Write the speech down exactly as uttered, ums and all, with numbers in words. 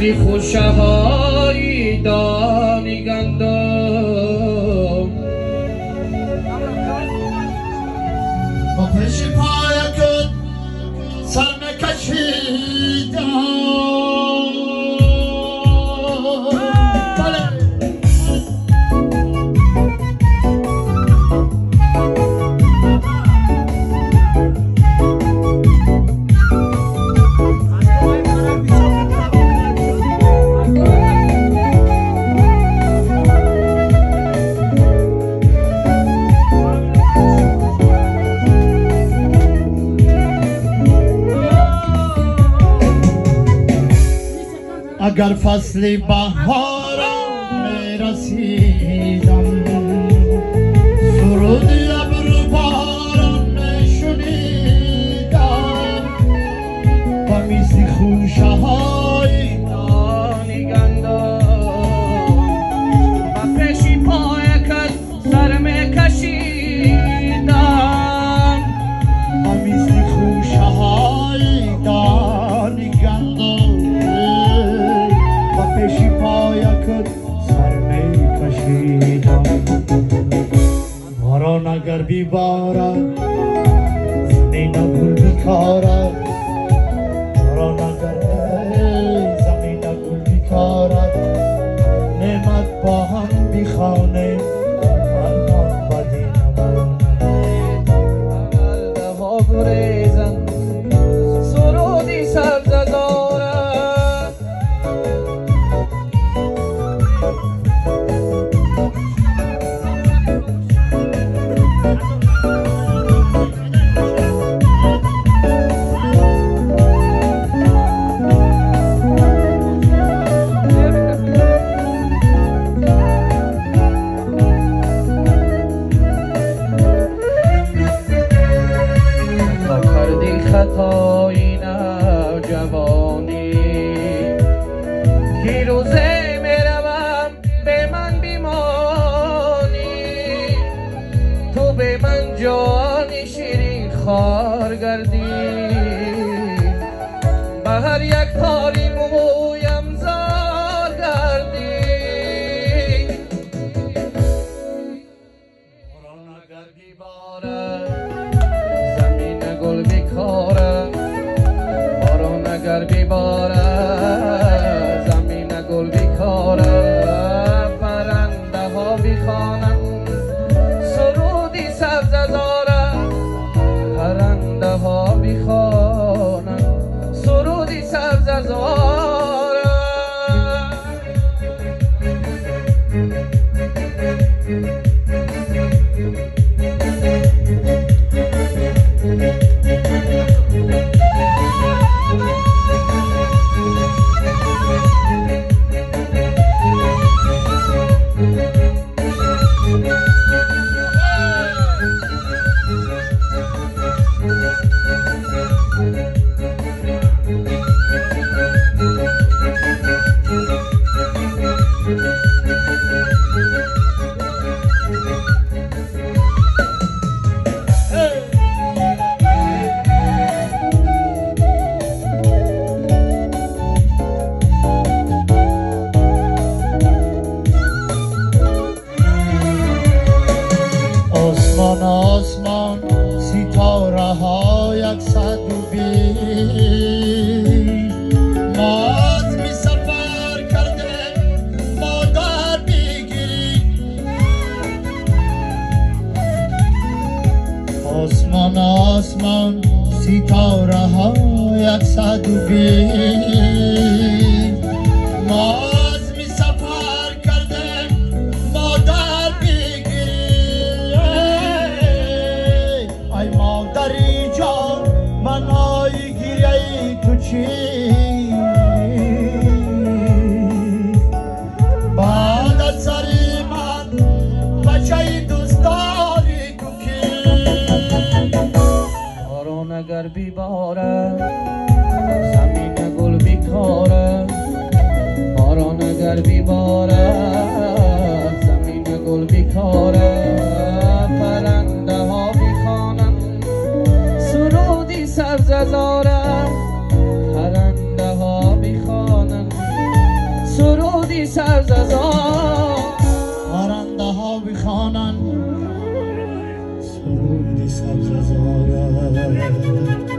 مثل خوشه های دانی گندم با پیش پایکت سر نکشیدم اگر فصل بهارم میرسیدم سرود ابر باران میشنیدم و مثل خوشه های دانی گندم و پیشی پایکت سر میکشیدم و مثل خوشه های دانی گندم پیشی پایکت سر می کشیدم باران اگر بیبارد زمین گل بیکارد باران اگر زمین گل بیکارد نعمت با هم بیخانه فرمان بدی نمانم قلبه ها گریزن سرودی سبززارم خطای نوجوانی که روزه میروم به من بیمانی تو به من جان شیرین خوار گردی به هر یک تاری مویم زار گردی باران اگر بیبارد زمین گل بیکاره باران اگر بیباره زمین گل بیکاره پرنده ها بیخوانند سرودی سبززاره پرنده ها بیخوانند سرودی سبززاره آسمان آسمان ستاره ها یکصد و بیست ما از می سفر کرده ما در بگیری آسمان آسمان ستاره ها یکصد و بیست ما از می سفر کرده ما در بگیری ای مادری جان منای گیری تو چی بعد از سری من بچه دوست داری تو کی باران اگر بیباره زمین گل بیکاره باران اگر بیباره زمین گل بیکاره پرنده ها بیخوانند سرودی سبززاره پرنده ها بیخوانند سرودی سبز از آن خواننده ها بخوانند سرودی سبز از آن